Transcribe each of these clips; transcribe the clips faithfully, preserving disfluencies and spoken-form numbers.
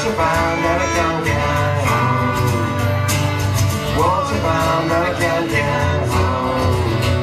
Waterbound and I can't get home. Waterbound and I can't get home.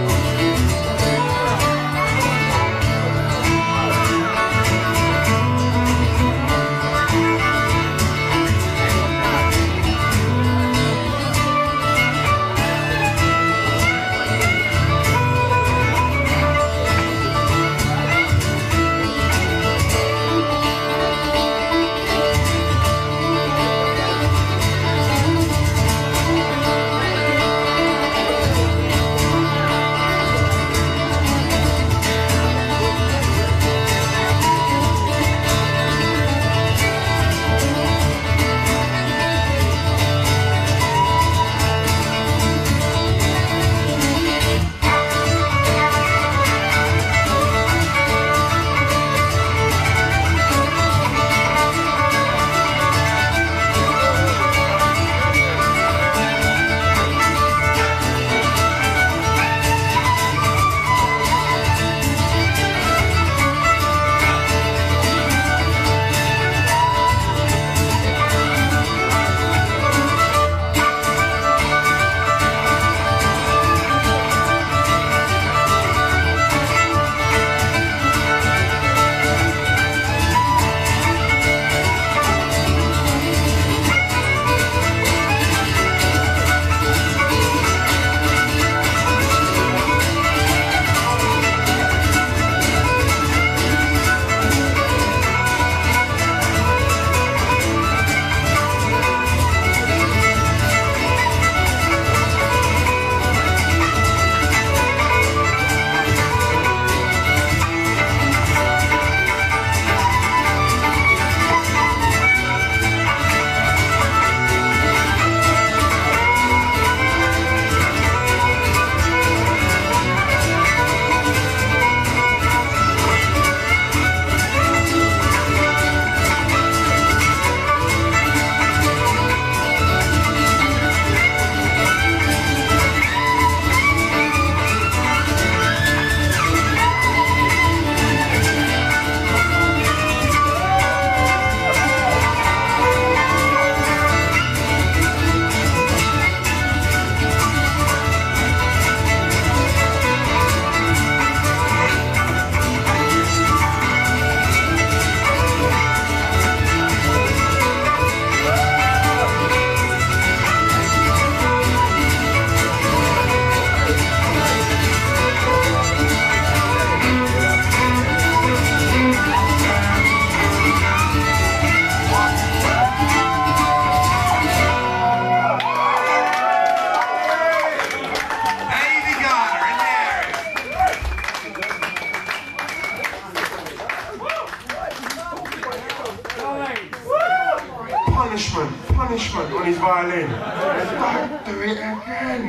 Punishment, punishment on his violin. Don't do it again.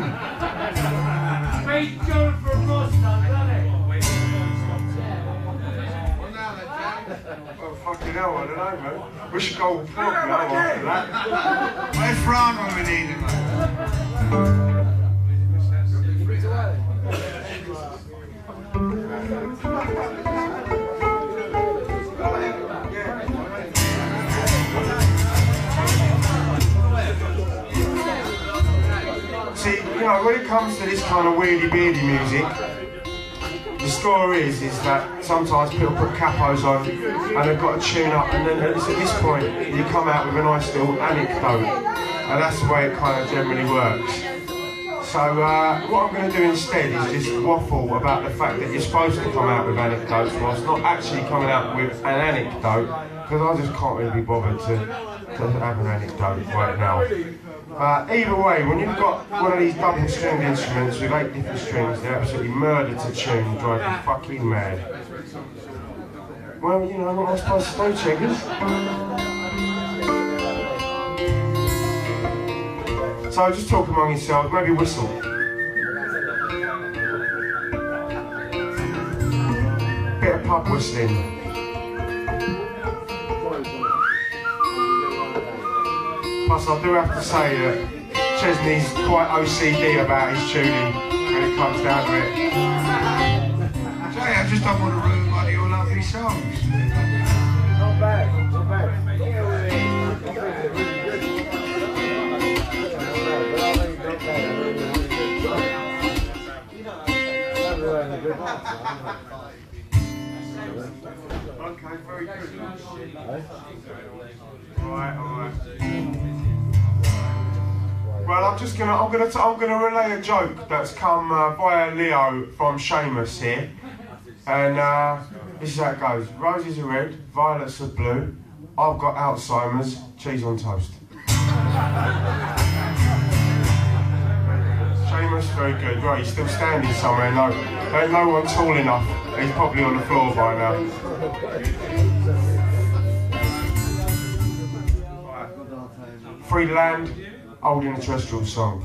Made going for a Mustang, doesn't it? Oh, fucking hell, I don't know, man. We should go for now after that. Where's Fran when we need him, mate? See, you know, when it comes to this kind of weirdy-beardy music, the story is, is that sometimes people put capos on and they've got to tune up, and then it's at this point you come out with a nice little anecdote, and that's the way it kind of generally works. So uh, what I'm going to do instead is just waffle about the fact that you're supposed to come out with anecdotes whilst not actually coming out with an anecdote, because I just can't really be bothered to, to have an anecdote right now. But either way, when you've got one of these double stringed instruments with eight different strings, they're absolutely murder to tune, drive you fucking mad. Well, you know, what am I supposed to do, checkers? So just talk among yourselves, maybe whistle. Bit of pub whistling. Plus, I do have to say that Chesney's quite O C D about his tuning when it comes down to it. Jay, I just don't want to ruin one of your lovely songs. Not bad, not bad. Right, alright. Well, I'm just gonna, I'm gonna, t I'm gonna relay a joke that's come uh, via Leo from Seamus here, and uh, this is how it goes. Roses are red, violets are blue. I've got Alzheimer's, cheese on toast. Seamus, very good. Right, he's still standing somewhere. No, there's no one tall enough. He's probably on the floor by now. Right. Free land, old in a terrestrial song.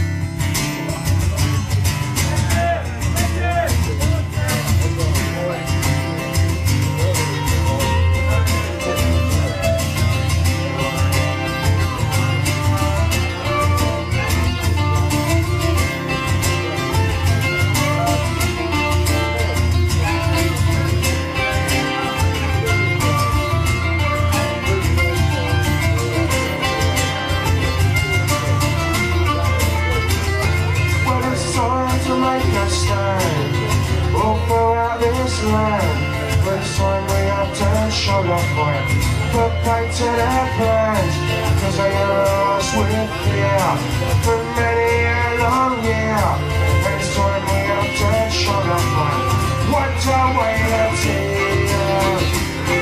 Put paid to their plans, cause they are lost with fear for many a long year. And it's time we have to show the fight. What a way to tear.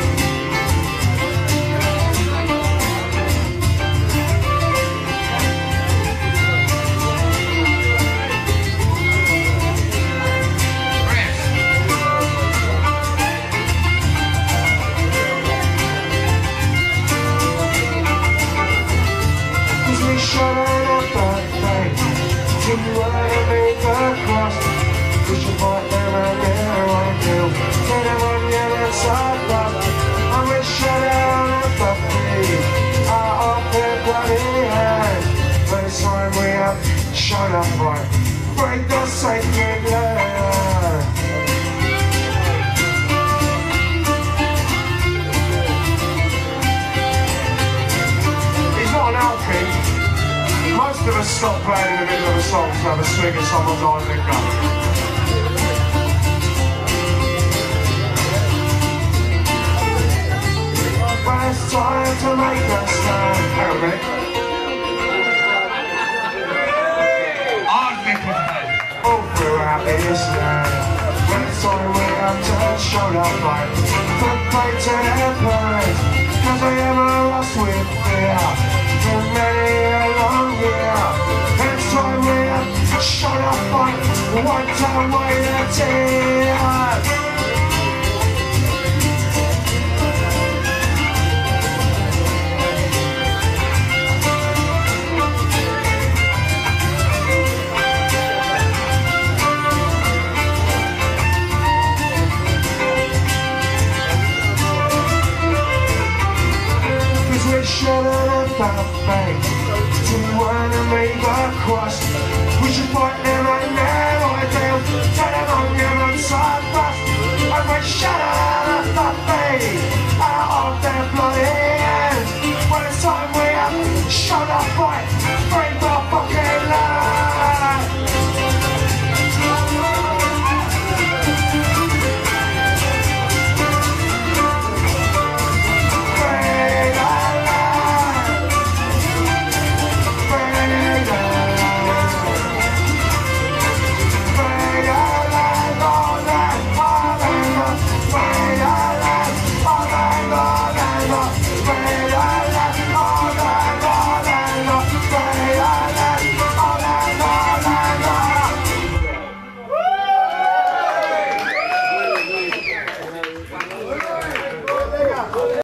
Shut up, boy. Break the sacred land. He's not an alky. Most of us stop playing in the middle of a song to have a swig of someone's hard liquor. Well, it's time to make a stand. Hang on a minute. All throughout this land, when it's time we have to show the fight. Put paid to their plans, cause they ever lost with fear for many a long year. And it's time we have to show the fight. One time we have tears. To wanna make a cross, we should fight them and never ideal. Tell them on your own side bus, and we shut out the face out of their bloody